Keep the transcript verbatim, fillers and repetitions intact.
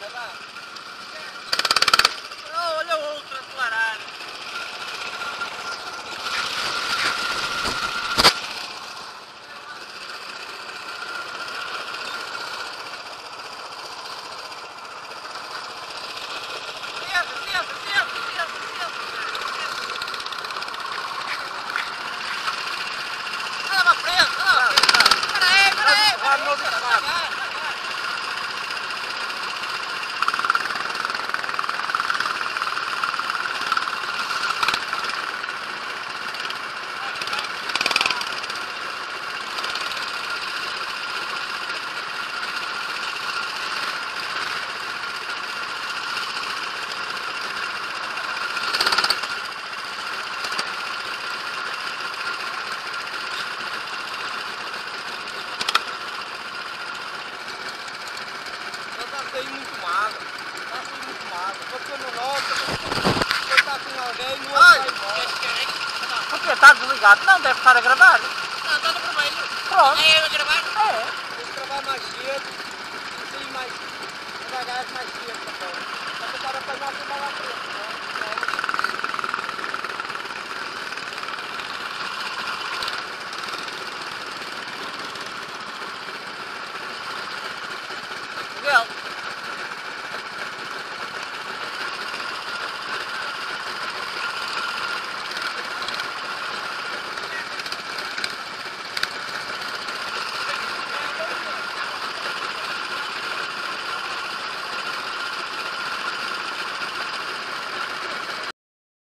Olha o outro a declarar. Está aí muito magro, está aí muito magro. Você não nota, você está com alguém, não vai embora. Por que está desligado? Não, deve estar a gravar. Não, está no vermelho. Pronto. É a gravar? É. Tem que gravar mais cedo, e sair mais devagar, mais cedo também. Para tentar apanhar a bola à frente.